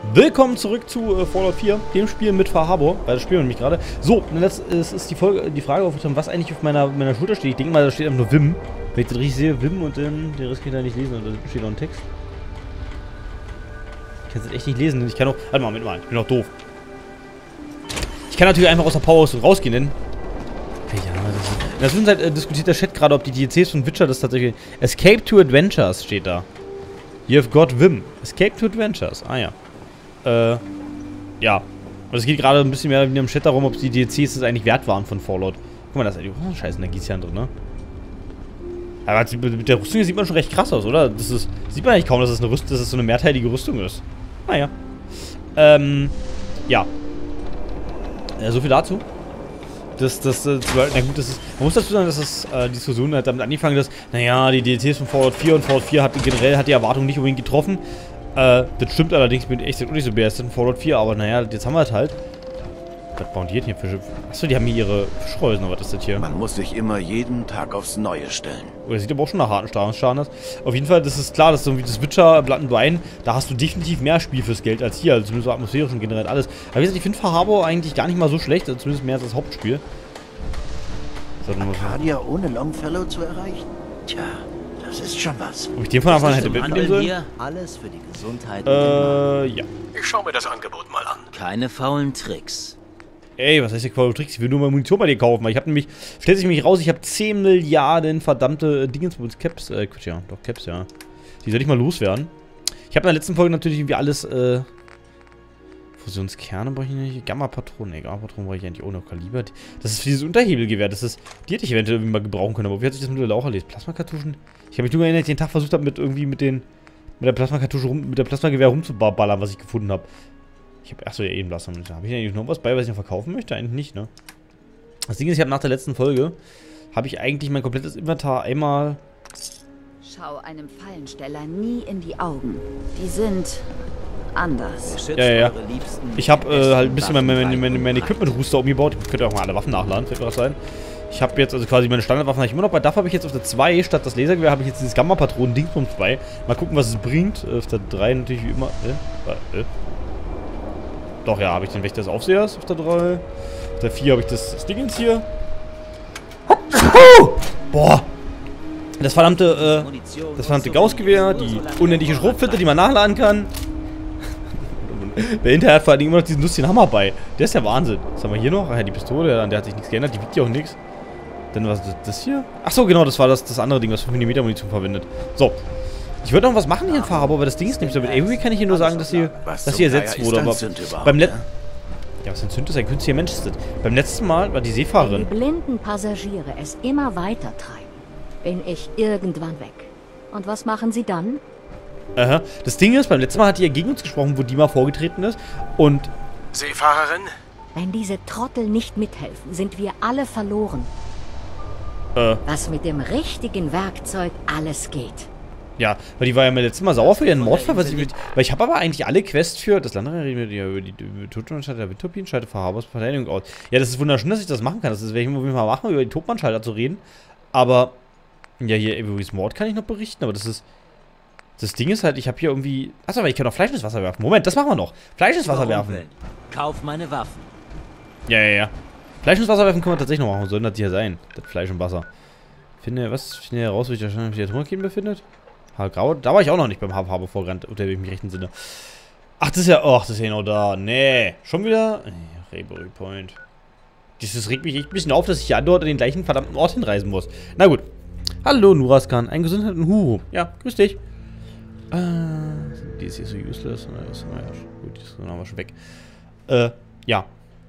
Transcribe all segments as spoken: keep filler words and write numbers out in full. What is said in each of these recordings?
Willkommen zurück zu äh, Fallout vier, dem Spiel mit Fahabor, weil das spielen wir nämlich gerade. So, jetzt ist, ist die, Folge, die Frage aufgekommen, was eigentlich auf meiner, meiner Schulter steht. Ich denke mal, da steht einfach nur Wim. Wenn ich das richtig sehe, Wim und dann den Rest kann ich da nicht lesen und da steht noch ein Text. Ich kann es echt nicht lesen, ich kann auch, warte mal, Moment mal, ich bin auch doof. Ich kann natürlich einfach aus der Power-Rüstung rausgehen, denn... Ja, das ist... In der Zwischenzeit äh, diskutiert der Chat gerade, ob die D L Cs von Witcher das tatsächlich... Escape to Adventures steht da. You've got Wim. Escape to Adventures, ah ja. Äh, ja. Und es geht gerade ein bisschen mehr in dem Chat darum, ob die D L Cs das eigentlich wert waren von Fallout. Guck mal, da ist eigentlich oh, scheiß Energiezahn drin, ne? Aber mit der Rüstung hier sieht man schon recht krass aus, oder? Das ist, sieht man eigentlich kaum, dass es eine Rüstung, dass es so eine mehrteilige Rüstung ist. Naja. Ähm, ja. Äh, so viel dazu. Das, das, das, na gut, das ist, man muss dazu sagen, dass das, äh, die Diskussion hat damit angefangen, dass, naja, die D L Cs von Fallout vier und Fallout vier hat generell hat die Erwartung nicht unbedingt getroffen. Äh, das stimmt allerdings, ich bin echt nicht so begeistert von Fallout vier, aber naja, jetzt haben wir es halt. Was bauen die jetzt hier für Fische? Achso, die haben hier ihre Fischreusen, oder was ist das hier? Man muss sich immer jeden Tag aufs Neue stellen. Oh, das sieht aber auch schon nach harten Strahlungsschaden aus. Auf jeden Fall, das ist klar, dass so wie das Witcher Blood and Wine, da hast du definitiv mehr Spiel fürs Geld als hier, also zumindest so atmosphärisch und generell alles. Aber wie gesagt, ich finde Fahabor eigentlich gar nicht mal so schlecht, also zumindest mehr als das Hauptspiel. Arcadia ohne Longfellow zu erreichen? Tja, das ist schon was. Ob ich den von Anfang an hätte mitnehmen sollen? Hier alles für die Gesundheit. Äh, ja. Ich schau mir das Angebot mal an. Keine faulen Tricks. Ey, was heißt hier Qual Tricks? Ich will nur mal Munition bei dir kaufen, weil ich habe nämlich, stellt sich nämlich raus, ich habe zehn Milliarden verdammte Dingensbums, Caps, äh, Quatsch, ja, doch, Caps, ja. Die soll ich mal loswerden. Ich habe in der letzten Folge natürlich irgendwie alles, äh, Fusionskerne brauche ich nicht, Gamma-Patronen, ne, Gamma-Patronen brauche ich eigentlich auch noch, Kaliber. Das ist für dieses Unterhebelgewehr, das ist, die hätte ich eventuell irgendwie mal gebrauchen können, aber wie hat sich das mittlerweile auch erlebt? Plasmakartuschen? Ich habe mich nur erinnert, dass ich den Tag versucht habe, mit irgendwie mit den, mit der Plasmakartusche rum, mit der Plasmagewehr rumzuballern, was ich gefunden habe. Ich habe, achso, ja, eben Blaster. Habe ich eigentlich noch was bei, was ich noch verkaufen möchte? Eigentlich nicht, ne? Das Ding ist, ich habe nach der letzten Folge, habe ich eigentlich mein komplettes Inventar einmal... Schau einem Fallensteller nie in die Augen. Die sind anders. Ja, ja, ja. Ich habe äh, halt ein bisschen mein, mein, mein, mein Equipment-Rooster umgebaut. Ich könnte auch mal alle Waffen nachladen, fällt mir was ein. Ich habe jetzt also quasi meine Standardwaffen habe ich immer noch. Bei D A F habe ich jetzt auf der zwei, statt das Lasergewehr, habe ich jetzt dieses Gamma-Patronen-Dingsbums bei. Mal gucken, was es bringt. Auf der drei natürlich wie immer... Äh, äh. Doch, ja, habe ich den Wächter des Aufsehers auf der drei. Auf der vier habe ich das, das Dingens hier. Boah! Das verdammte, äh, das verdammte Gaussgewehr, die unendliche Schrotflinte, die man nachladen kann. Der hinterher hat vor allen Dingen immer noch diesen lustigen Hammer bei. Der ist ja Wahnsinn. Was haben wir hier noch? Ach ja, die Pistole, der hat sich nichts geändert, die wiegt ja auch nichts. Dann was ist das hier? Achso, genau, das war das, das andere Ding, was fünf Millimeter Munition verwendet. So. Ich würde noch was machen hier in Fahabor, aber das Ding ist nämlich so, mit Avery kann ich hier nur sagen, dass hier, dass hier ersetzt wurde, aber beim letzten... Ja, was ein Sünd ist, ein künstlicher Mensch ist das. Beim letzten Mal war die Seefahrerin... Wenn die blinden Passagiere es immer weiter treiben, bin ich irgendwann weg. Und was machen sie dann? Aha. Das Ding ist, beim letzten Mal hat die ja gegen uns gesprochen, wo die mal vorgetreten ist, und... Seefahrerin? Wenn diese Trottel nicht mithelfen, sind wir alle verloren. Äh... Was mit dem richtigen Werkzeug alles geht. Ja, weil die war ja mir letztes Mal sauer für ihren Mordfall, was ich mit, weil ich habe aber eigentlich alle Quests für das Land reden wir ja über die Totmann-Schalter der Windturbinen-Schalter Fahabors Verteidigung aus. Ja, das ist wunderschön, dass ich das machen kann. Das werde ich mal machen, über die Totmann-Schalter zu reden. Aber, ja, hier Avery's Mord kann ich noch berichten, aber das ist, das Ding ist halt, ich habe hier irgendwie, achso, aber ich kann auch Fleisch ins Wasser werfen. Moment, das machen wir noch. Fleisch ins Wasser werfen. Kauf meine Waffen. Ja, ja, ja. Fleisch ins Wasser werfen können wir tatsächlich noch machen. Soll das hier sein? Das Fleisch im Wasser. Finde, was? Finde heraus, wie sich der Tumorkin befindet? Grau, da war ich auch noch nicht beim Fahabor vorgerannt, unter dem ich mich rechten Sinne. Ach, das ist ja, ach, das ist ja genau da. Nee, schon wieder? Nee, Raybury Point. Das regt mich echt ein bisschen auf, dass ich hier dort an den gleichen verdammten Ort hinreisen muss. Na gut. Hallo, Nuraskan. Ein Gesundheit und Huhu. Ja, grüß dich. Äh, die ist hier so useless. Naja, gut, die ist genau schon weg. Äh, ja.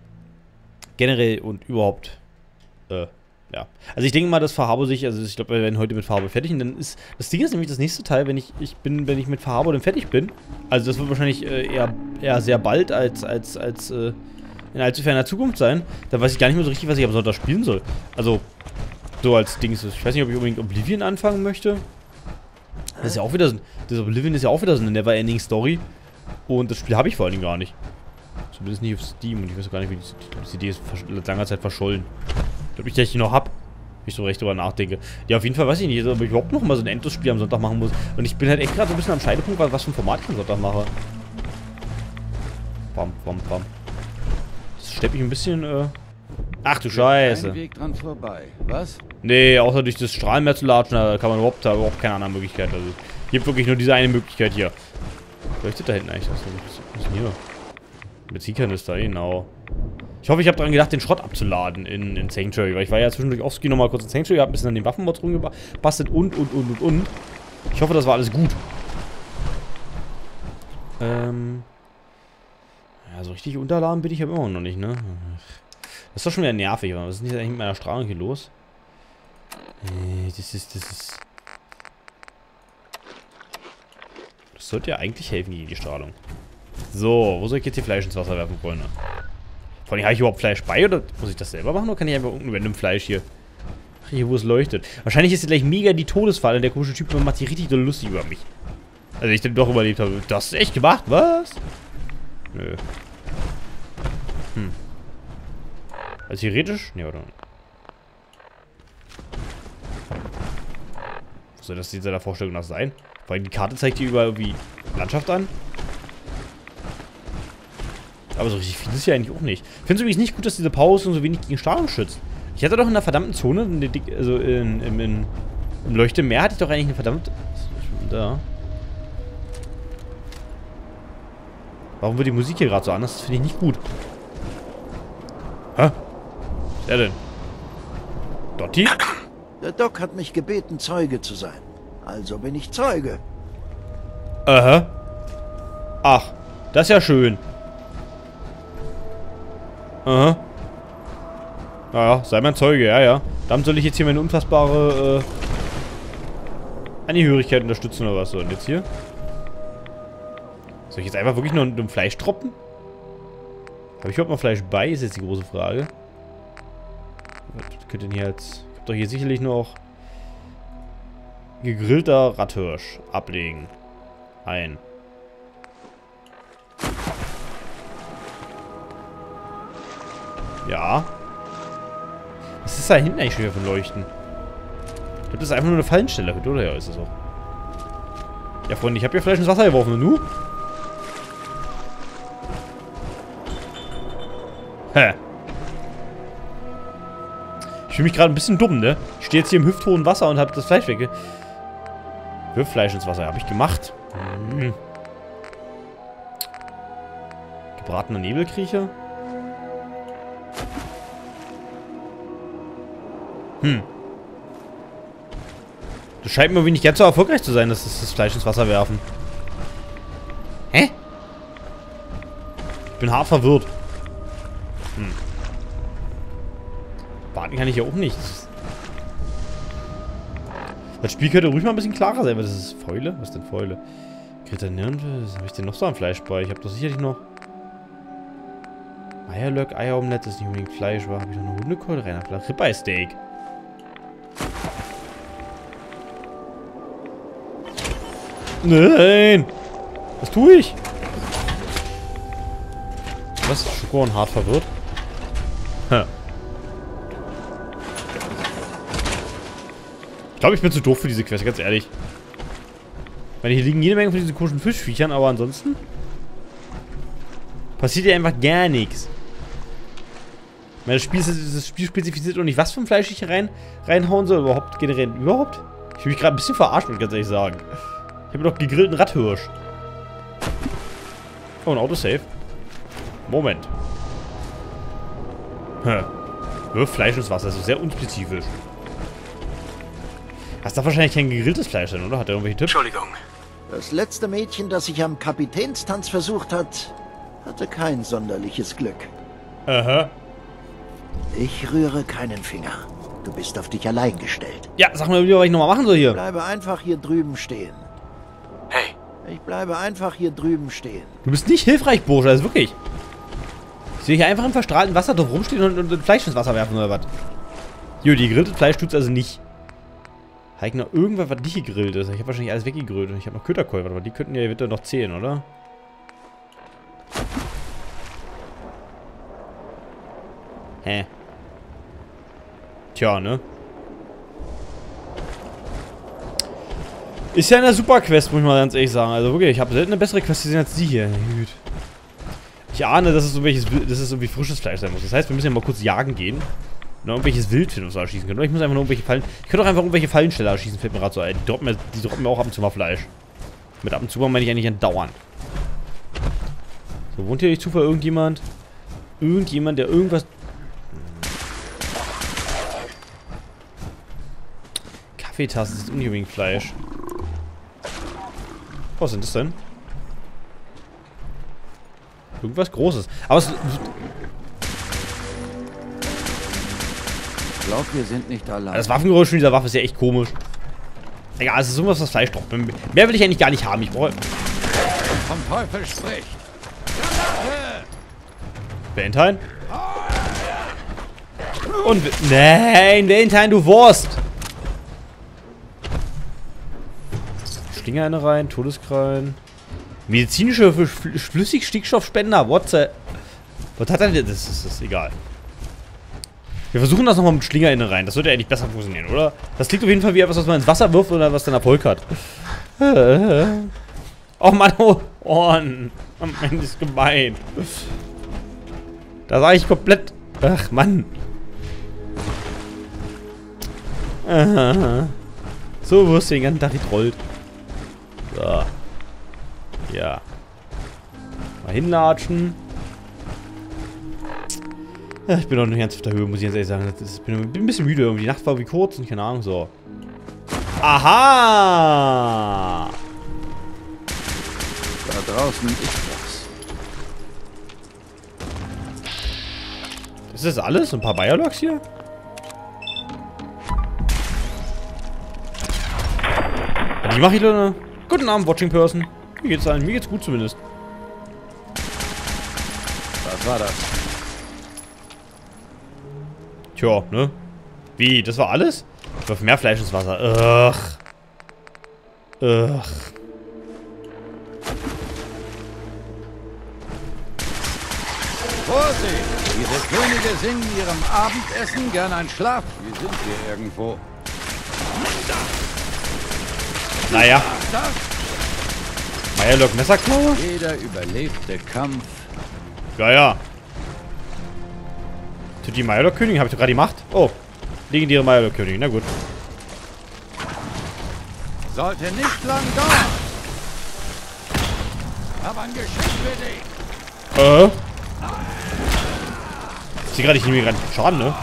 Generell und überhaupt, äh, ja. Also ich denke mal, dass Fahabor sich, also ich glaube, wir werden heute mit Fahabor fertig und dann ist, das Ding ist nämlich das nächste Teil, wenn ich, ich bin, wenn ich mit Fahabor dann fertig bin, also das wird wahrscheinlich äh, eher, eher sehr bald als, als, als, äh, in allzu ferner Zukunft sein, dann weiß ich gar nicht mehr so richtig, was ich am Sonntag spielen soll. Also, so als Ding ist es. Ich weiß nicht, ob ich unbedingt Oblivion anfangen möchte. Das ist ja auch wieder so, das Oblivion ist ja auch wieder so eine Never-Ending Story und das Spiel habe ich vor allen Dingen gar nicht. Zumindest nicht auf Steam und ich weiß auch gar nicht, wie die, die Idee ist seit langer Zeit verschollen. Ich glaube nicht, dass ich die noch habe. Wenn ich so recht drüber nachdenke. Ja, auf jeden Fall weiß ich nicht, ob ich überhaupt noch mal so ein Endlosspiel am Sonntag machen muss. Und ich bin halt echt gerade so ein bisschen am Scheidepunkt, was für ein Format ich am Sonntag mache. Bam, bam, bam. Das stellt mich ein bisschen, äh... Ach du Scheiße. Kein Weg dran vorbei. Was? Nee, außer durch das Strahlenmeer zu latschen, da kann man überhaupt, da überhaupt keine andere Möglichkeit. Also, hier gibt wirklich nur diese eine Möglichkeit hier. Leuchtet da hinten eigentlich? Was ist denn hier? Benzinkanister, genau. Ich hoffe, ich habe daran gedacht, den Schrott abzuladen in, in Sanctuary, weil ich war ja zwischendurch offscreen nochmal kurz in Sanctuary, hab ein bisschen an den Waffenmods rumgebastelt und, und, und, und, und. Ich hoffe, das war alles gut. Ähm... Ja, so richtig unterladen bin ich aber immer noch nicht, ne? Das ist doch schon wieder nervig, was ist denn eigentlich mit meiner Strahlung hier los? Äh, das ist, das ist... Das sollte ja eigentlich helfen gegen die Strahlung. So, wo soll ich jetzt hier Fleisch ins Wasser werfen, Freunde? Vor allem, habe ich überhaupt Fleisch bei oder muss ich das selber machen oder kann ich einfach irgendein random Fleisch hier? Ach, hier, wo es leuchtet. Wahrscheinlich ist hier gleich mega die Todesfalle. Der komische Typ macht sich richtig doll lustig über mich. Also ich den doch überlebt habe. Das ist echt gemacht, was? Nö. Hm. Also theoretisch? Ne, oder? Was soll das in seiner Vorstellung nach sein? Vor allem die Karte zeigt hier überall irgendwie Landschaft an. Aber so richtig viel ist ja eigentlich auch nicht. Ich finde es übrigens nicht gut, dass diese Powerrüstung so wenig gegen Strahlung schützt. Ich hatte doch in der verdammten Zone, in der, also in, in, in, im Leuchtemeer hatte ich doch eigentlich eine verdammte... Da. Warum wird die Musik hier gerade so anders? Das finde ich nicht gut. Hä? Was ist der denn? Dotti? Der Doc hat mich gebeten, Zeuge zu sein. Also bin ich Zeuge. Aha. Ach, das ist ja schön. Aha. Naja, sei mein Zeuge, ja, ja. Dann soll ich jetzt hier meine unfassbare, äh, Angehörigkeit unterstützen oder was? So, und jetzt hier? Soll ich jetzt einfach wirklich nur ein Fleisch droppen? Habe ich überhaupt noch Fleisch bei? Ist jetzt die große Frage. Was könnt ihr denn hier jetzt... Ich hab doch hier sicherlich noch gegrillter Ratthirsch ablegen. Ein. Ja. Was ist da hinten eigentlich schon wieder von Leuchten? Ich glaube, das ist einfach nur eine Fallenstelle, oder? Ja, ist das auch. Ja, Freunde, ich habe hier Fleisch ins Wasser geworfen. Und du? Hä? Ich fühle mich gerade ein bisschen dumm, ne? Ich stehe jetzt hier im hüfthohen Wasser und habe das Fleisch weg. Wirf Fleisch ins Wasser. Habe ich gemacht. Hm. Gebratener Nebelkriecher. Hm. Das scheint mir irgendwie nicht ganz so erfolgreich zu sein, dass das, das Fleisch ins Wasser werfen. Hä? Ich bin hart verwirrt. Hm. Warten kann ich ja auch nicht. Das Spiel könnte ruhig mal ein bisschen klarer sein, weil das ist Fäule. Was ist denn Fäule? Was habe ich denn noch so an Fleisch bei? Ich habe doch sicherlich noch Eierlöck, Eieromelette, das ist nicht unbedingt Fleisch, war. Habe ich noch eine Hundekeule rein? Ribeye-Steak. Nein! Was tue ich? Was? Schokohorn hart verwirrt? Hä. Ich glaube, ich bin zu doof für diese Quest, ganz ehrlich. Weil hier liegen jede Menge von diesen komischen Fischviechern, aber ansonsten passiert ja einfach gar nichts. Ich meine, das Spiel, das Spiel spezifiziert auch nicht, was für ein Fleisch ich hier rein, reinhauen soll. Überhaupt generell. Überhaupt? Ich fühle mich gerade ein bisschen verarscht, muss ich ganz ehrlich sagen. Ich habe noch gegrillten Ratthirsch. Oh, ein Autosave. Moment. Hä. Wirf Fleisch ins Wasser. Das ist sehr unspezifisch. Das darf wahrscheinlich kein gegrilltes Fleisch sein, oder? Hat er irgendwelche Tipps? Entschuldigung. Das letzte Mädchen, das sich am Kapitänstanz versucht hat, hatte kein sonderliches Glück. Aha. Ich rühre keinen Finger. Du bist auf dich allein gestellt. Ja, sag mal lieber, was ich nochmal machen soll hier. Bleibe einfach hier drüben stehen. Hey. Ich bleibe einfach hier drüben stehen. Du bist nicht hilfreich, Bursche, also wirklich. Ich sehe hier einfach im verstrahlten Wasser drauf rumstehen und, und, und Fleisch ins Wasser werfen oder was? Jo, die gegrilltes Fleisch tut's also nicht. Habe ich noch irgendwas, was nicht gegrillt ist? Ich habe wahrscheinlich alles weggegrillt und ich habe noch Kötterkeulen, aber die könnten ja eventuell noch zählen, oder? Hä? Tja, ne? Ist ja eine super Quest, muss ich mal ganz ehrlich sagen. Also wirklich, ich habe selten eine bessere Quest gesehen als die hier. Gut. Ich Ich ahne, dass es, so welches, dass es irgendwie frisches Fleisch sein muss. Das heißt, wir müssen ja mal kurz jagen gehen. Und irgendwelches Wild finden, was wir erschießen können. Oder ich muss einfach nur irgendwelche Fallen... Ich könnte doch einfach irgendwelche Fallensteller erschießen, fällt mir gerade so ein. Die droppen, mir, die droppen mir auch ab und zu mal Fleisch. Mit ab und zu mal meine ich eigentlich andauernd. So, wohnt hier nicht zufällig irgendjemand? Irgendjemand, der irgendwas... Kaffeetasse, das ist nicht unbedingt Fleisch. Was sind das denn? Irgendwas Großes. Aber es... Ich glaube, wir sind nicht allein. Das Waffengeräusch von dieser Waffe ist ja echt komisch. Egal, es ist irgendwas, was Fleisch droppt. Mehr will ich eigentlich gar nicht haben. Ich brauche... Vom Teufel spricht. Valentine? Und... Nein, Valentine, du Wurst! Schlinger eine rein, Todeskrallen. Medizinische Flüssigstickstoffspender. What the... Was hat er denn? Das ist, das ist egal. Wir versuchen das nochmal mit Schlinger innen rein. Das sollte eigentlich besser funktionieren, oder? Das klingt auf jeden Fall wie etwas, was man ins Wasser wirft oder was dann Erfolg hat. Oh Mann, oh. Oh Mann, das ist gemein. Da sage ich komplett... Ach, Mann. So wirst du den ganzen Tag getrollt. So. Ja. Mal hinlatschen. Ja, ich bin noch nicht ganz auf der Höhe, muss ich jetzt ehrlich sagen. Das ist, ich bin, bin ein bisschen müde irgendwie. Die Nacht war wie kurz und keine Ahnung, so. Aha! Da draußen ist was. Ist das alles? Ein paar Biologs hier? Die mache ich dann. Guten Abend, Watching Person. Wie geht's allen? Mir geht's gut zumindest. Was war das? Tja, ne? Wie? Das war alles? Ich wirf mehr Fleisch ins Wasser. Ugh. Ugh. Vorsicht! Diese Könige singen ihrem Abendessen gern ein Schlaf. Wir sind hier irgendwo. Naja. Meierlock Messerklaue? Jeder überlebte Kampf. Ja, ja. Tut die Meierlock-Königin? Habe ich doch gerade gemacht. Oh. Legendäre Meierlock-Königin. Na gut. Sollte nicht lang dauern. Aber ein Geschenk für dich. Äh. Ich sehe gerade, ich nehme mir gerade Schaden, ne?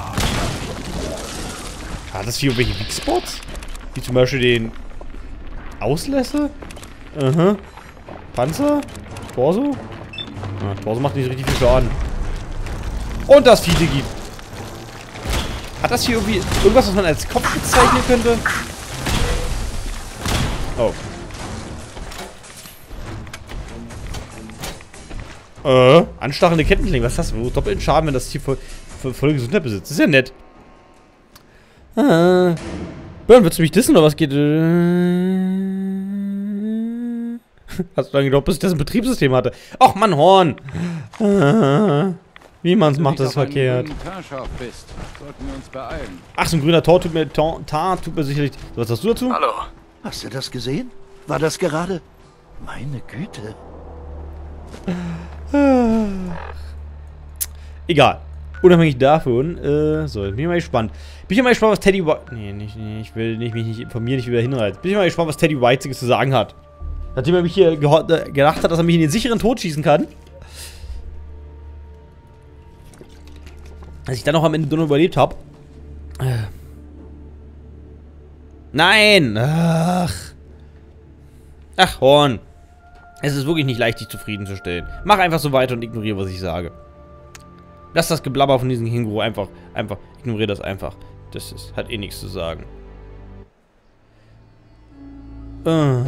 Hat das hier irgendwelche Weak-Spots? Wie zum Beispiel den Auslässe? Aha. Panzer? Torso? Ja, Torso macht nicht richtig viel Schaden. Und das Vieh gibt. Hat das hier irgendwie irgendwas, was man als Kopf bezeichnen könnte? Oh. Äh, anstachelnde Kettenklinge. Was ist das? Doppelten Schaden, wenn das Tier voll, voll, voll Gesundheit besitzt. Das ist ja nett. Ah. Burn, willst du mich dissen oder was geht? Hast du dann geglaubt, dass ich das im Betriebssystem hatte? Ach, Mann, Horn. Ah. Wie man's macht, das verkehrt. Bist, sollten wir uns beeilen. Ach, so ein grüner Tor tut mir, Tor, Tar tut mir sicherlich... Was hast du dazu? Hallo. Hast du das gesehen? War das gerade? Meine Güte. Egal. Unabhängig davon, äh, so, jetzt bin ich mal gespannt. Bin ich mal gespannt, was Teddy White... Nee, nicht, nee, ich will nicht, mich nicht informieren, nicht wieder hinreißen. Bin ich mal gespannt, was Teddy White zu sagen hat. Nachdem er mich hier gedacht hat, dass er mich in den sicheren Tod schießen kann. Dass ich dann noch am Ende nur überlebt habe. Nein! Ach. Ach, Horn. Es ist wirklich nicht leicht, dich zufriedenzustellen. Mach einfach so weiter und ignoriere, was ich sage. Lass das Geblabber von diesem Känguru einfach, einfach, ignoriere das einfach. Das ist, hat eh nichts zu sagen. Uh.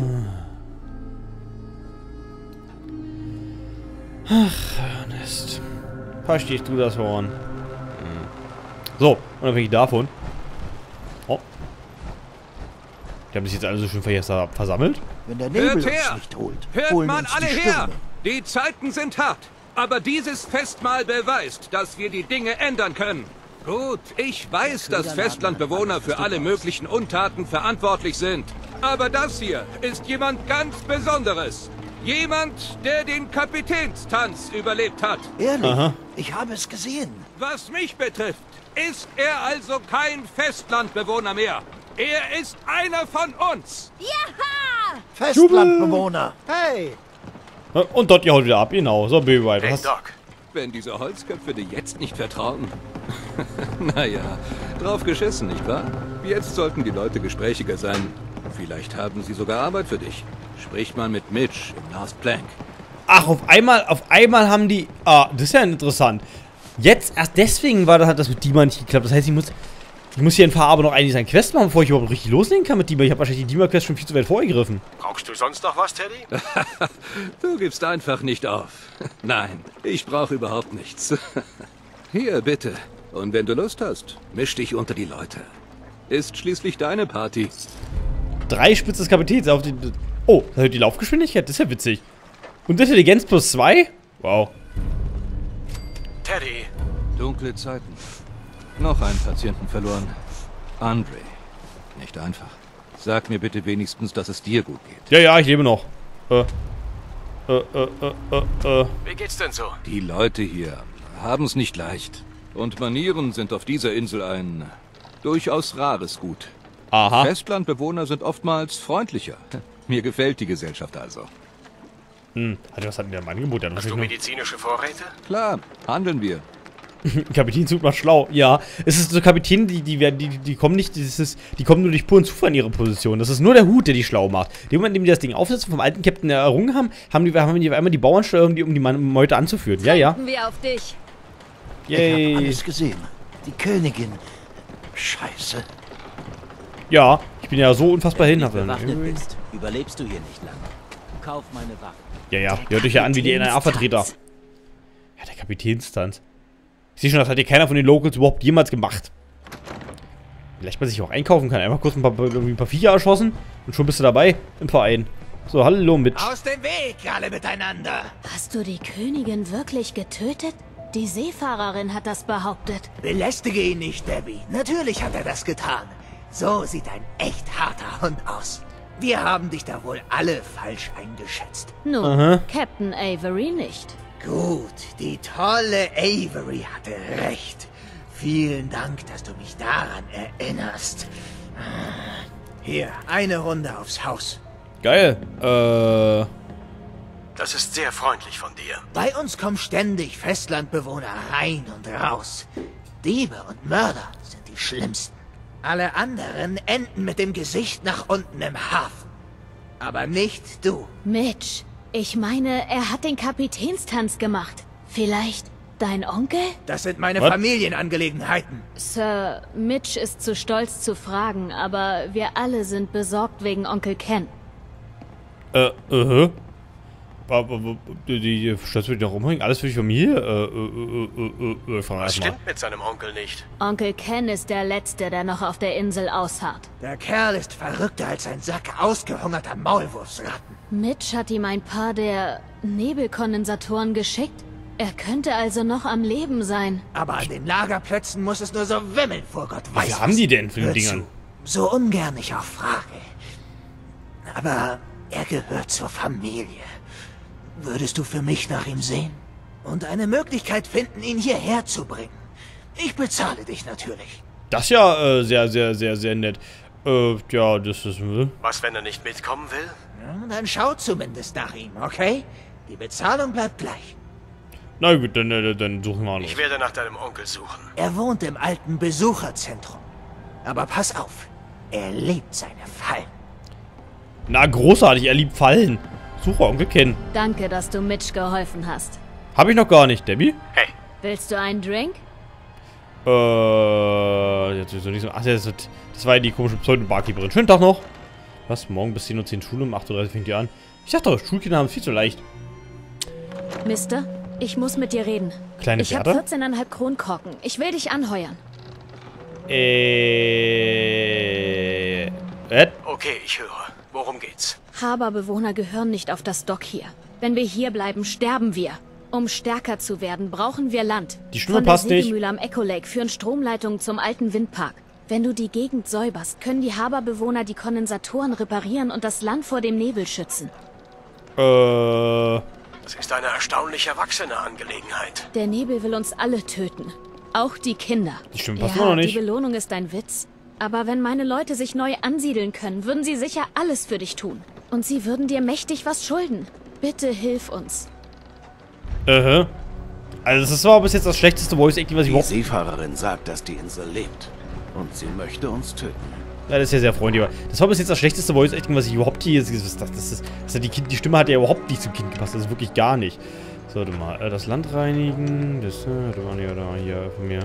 Ach, Ernest. Verstehst du das, Horn? Hm. So, unabhängig davon. Oh. Die haben sich jetzt alle so schön versammelt. Wenn der Nebel uns Hört her! nicht holt, Hört holen man uns alle die her! Stürme. Die Zeiten sind hart. Aber dieses Festmahl beweist, dass wir die Dinge ändern können. Gut, ich weiß, dass Festlandbewohner für alle möglichen Untaten verantwortlich sind. Aber das hier ist jemand ganz Besonderes. Jemand, der den Kapitänstanz überlebt hat. Ehrlich, Aha. ich habe es gesehen. Was mich betrifft, ist er also kein Festlandbewohner mehr. Er ist einer von uns. Festlandbewohner. Hey, Und dort die haut wieder ab, genau. So, Baby White. Hey, Was? Doc. Wenn diese Holzköpfe dir jetzt nicht vertrauen. Naja, drauf geschissen, nicht wahr? Jetzt sollten die Leute gesprächiger sein. Vielleicht haben sie sogar Arbeit für dich. Sprich mal mit Mitch im Last Plank. Ach, auf einmal, auf einmal haben die... Ah, das ist ja interessant. Jetzt, erst deswegen war das, hat das mit Dima nicht geklappt. Das heißt, ich muss... Ich muss hier in Fahrhaber noch eigentlich seinen Quest machen, bevor ich überhaupt richtig loslegen kann mit Dima. Ich habe wahrscheinlich die Dima-Quest schon viel zu weit vorgegriffen. Brauchst du sonst noch was, Teddy? Du gibst einfach nicht auf. Nein, ich brauche überhaupt nichts. Hier, bitte. Und wenn du Lust hast, misch dich unter die Leute. Ist schließlich deine Party. Drei Spitze des Kapitäns auf die... Oh, das erhöht die Laufgeschwindigkeit. Das ist ja witzig. Und Intelligenz plus zwei? Wow. Teddy. Dunkle Zeiten. Noch einen Patienten verloren. André. Nicht einfach. Sag mir bitte wenigstens, dass es dir gut geht. Ja, ja, ich lebe noch. Äh. Äh, äh, äh, äh, äh. Wie geht's denn so? Die Leute hier haben's nicht leicht. Und Manieren sind auf dieser Insel ein durchaus rares Gut. Aha. Festlandbewohner sind oftmals freundlicher. Mir gefällt die Gesellschaft also. Hm. Hat was hat denn der im Angebot? Der Hast du medizinische Vorräte? Klar, handeln wir. Kapitänzug macht schlau. Ja, es ist so Kapitän, die, die werden, die, die kommen nicht, das ist, die kommen nur durch puren Zufall in ihre Position. Das ist nur der Hut, der die schlau macht. In dem Moment, in dem die das Ding aufsetzen, vom alten Captain errungen haben, haben die, haben die einmal die Bauernsteuer, um die, um die Meute anzuführen. Ja, ja. Warten wir auf dich. ich habe Yay. alles gesehen. Die Königin. Scheiße. Ja, ich bin ja so unfassbar Wenn du nicht hinhaft. bewaffnet bist, überlebst du hier nicht lange. Kauf meine Waffen. Ja, ja. Hört euch ja an wie die N R A-Vertreter. Ja, der Kapitänstanz. Ich sehe schon, das hat hier keiner von den Locals überhaupt jemals gemacht. Vielleicht man sich auch einkaufen kann. Einfach kurz ein paar, ein paar Viecher erschossen und schon bist du dabei im Verein. So, hallo mit. Aus dem Weg, alle miteinander. Hast du die Königin wirklich getötet? Die Seefahrerin hat das behauptet. Belästige ihn nicht, Debbie. Natürlich hat er das getan. So sieht ein echt harter Hund aus. Wir haben dich da wohl alle falsch eingeschätzt. Nun, Aha. Captain Avery nicht. Gut, die tolle Avery hatte recht. Vielen Dank, dass du mich daran erinnerst. Hier, eine Runde aufs Haus. Geil. Äh. Das ist sehr freundlich von dir. Bei uns kommen ständig Festlandbewohner rein und raus. Diebe und Mörder sind die schlimmsten. Alle anderen enden mit dem Gesicht nach unten im Hafen. Aber nicht du. Mitch, ich meine, er hat den Kapitänstanz gemacht. Vielleicht dein Onkel? Das sind meine What? Familienangelegenheiten. Sir, Mitch ist zu stolz zu fragen, aber wir alle sind besorgt wegen Onkel Ken. Äh, äh. Die, die Stöße wird noch rumhängen. Alles für die Familie? Äh, äh, äh, äh, äh, Was stimmt mit seinem Onkel nicht? Onkel Ken ist der Letzte, der noch auf der Insel ausharrt. Der Kerl ist verrückter als ein Sack ausgehungerter Maulwurfsratten. Mitch hat ihm ein paar der Nebelkondensatoren geschickt. Er könnte also noch am Leben sein. Aber an den Lagerplätzen muss es nur so wimmeln, vor Gott weiß. Wie haben die denn für die Hör Dingern? zu, so ungern ich auch frage. Aber er gehört zur Familie. Würdest du für mich nach ihm sehen? Und eine Möglichkeit finden, ihn hierher zu bringen. Ich bezahle dich natürlich. Das ist ja äh, sehr, sehr, sehr, sehr nett. Äh, ja, das ist... Äh. Was, wenn er nicht mitkommen will? Ja, dann schau zumindest nach ihm, okay? Die Bezahlung bleibt gleich. Na gut, dann, äh, dann suchen wir Ich noch. werde nach deinem Onkel suchen. Er wohnt im alten Besucherzentrum. Aber pass auf, er liebt seine Fallen. Na, großartig, er liebt Fallen. Suche Onkel Ken. Danke, dass du Mitch geholfen hast. Hab ich noch gar nicht, Debbie? Hey, Willst du einen Drink? Äh, jetzt ist so nicht so. Ach, das, ist- das war ja die komische Pseudo-Barkeeperin. Schönen Tag noch. Was? Morgen bis zehn Uhr zehn Schule, um acht Uhr dreißig fängt die an. Ich dachte doch, Schulkinder haben es viel zu leicht. Mister, ich muss mit dir reden. Kleine Ich habe Bertha? vierzehneinhalb Kronkorken. Ich will dich anheuern. Äh. Äh. okay, ich höre. Worum geht's? Haberbewohner gehören nicht auf das Dock hier. Wenn wir hier bleiben, sterben wir. Um stärker zu werden, brauchen wir Land. Die Stimme Von der passt nicht. Sägemühle am Echo Lake führen Stromleitungen zum alten Windpark. Wenn du die Gegend säuberst, können die Haberbewohner die Kondensatoren reparieren und das Land vor dem Nebel schützen. Äh... Es ist eine erstaunlich erwachsene Angelegenheit. Der Nebel will uns alle töten. Auch die Kinder. Die Stimmen passen Ja, noch nicht. die Belohnung ist ein Witz. Aber wenn meine Leute sich neu ansiedeln können, würden sie sicher alles für dich tun. Und sie würden dir mächtig was schulden. Bitte hilf uns. Äh. Also das war bis jetzt das schlechteste Voice Acting, was ich Die überhaupt... Seefahrerin sagt, dass die Insel lebt. Und sie möchte uns töten. Ja, das ist ja sehr freundlich. Aber das war bis jetzt das schlechteste Voice Acting, was ich überhaupt hier... Das, ist, das, ist, das ist, die, kind, die Stimme hat ja überhaupt nicht zum Kind gepasst. Das ist wirklich gar nicht. So, warte mal. Das Land reinigen. Das... Da waren ja da hier von mir...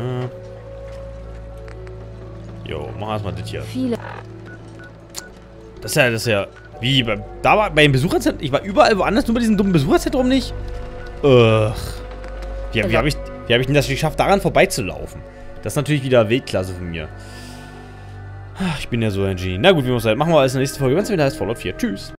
Jo, mach erstmal das hier. Viele. Das ist ja... Das ist ja... Wie? Bei, da war beim Besucherzentrum... Ich war überall woanders, nur bei diesem dummen Besucherzentrum nicht. Ugh. Wie, wie habe ich, wie hab ich denn das geschafft, daran vorbeizulaufen? Das ist natürlich wieder Weltklasse von mir. Ich bin ja so ein Genie. Na gut, wie muss halt. Machen wir alles in der nächsten Folge, wenn es wieder heißt Fallout vier. Tschüss.